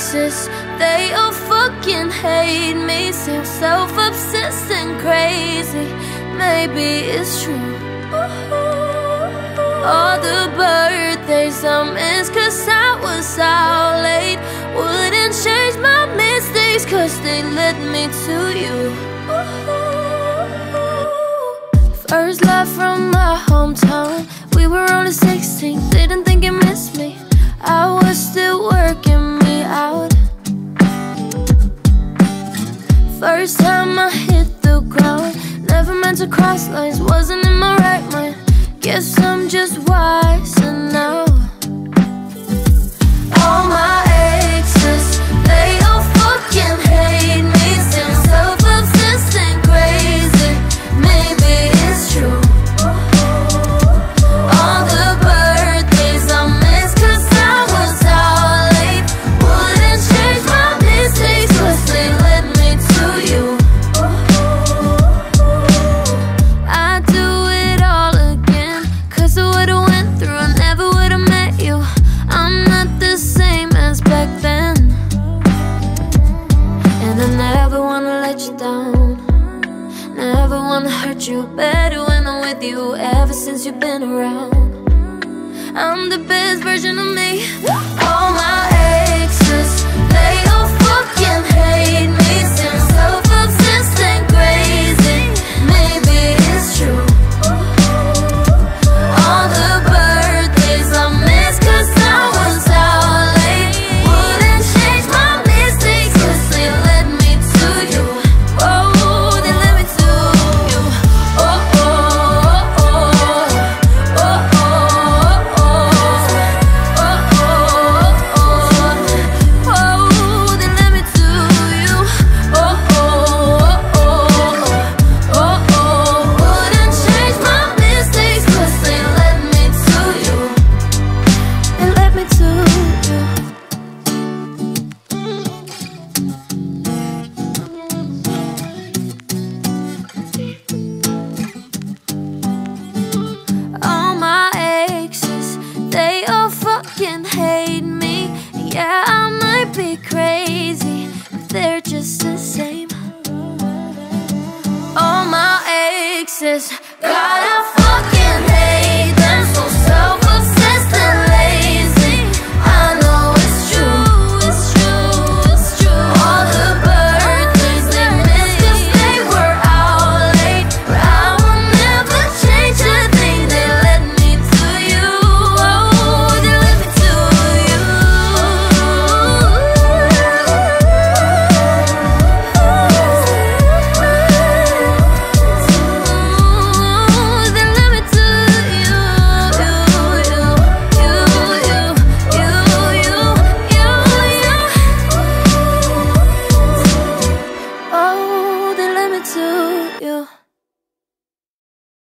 exes, they all fucking hate me. Say I'm self-obsessed and crazy. Maybe it's true. All the birthdays I missed 'cause I was out late wouldn't change my mistakes 'cause they led me to you. First love from my hometown, we were only 16, didn't think you missed me. I was still working me out. First time I hit the ground, never meant to cross lines, wasn't in my right mind. Guess I'm just wiser now. All my exes, they all fucking hate me. Say I'm self-obsessed and crazy. Maybe it's true. All the birthdays I missed 'cause I was out late wouldn't change my mistakes 'cause they led me to you. I'd do it all again 'cause of what I went through. I never would've met you. I'm not the same as back then, and I never wanna let you down. Never wanna hurt you, better when I'm with you. Ever since you've been around, I'm the best version of me. All my exes, they all fucking hate me. Say I'm self-obsessed and crazy. Maybe it's true. All the birthdays I missed 'cause I was out late wouldn't change my mistakes 'cause they led me to you. Oh, they led me to you. Oh, oh, oh, oh, oh, oh, oh, oh, oh, they led me to you. Oh, oh, oh, oh, oh, oh, wouldn't change my mistakes 'cause they led me to you. They led me to you. All my exes, they all fucking hate me. Yeah, I might be crazy, but they're just the same. All my exes, gotta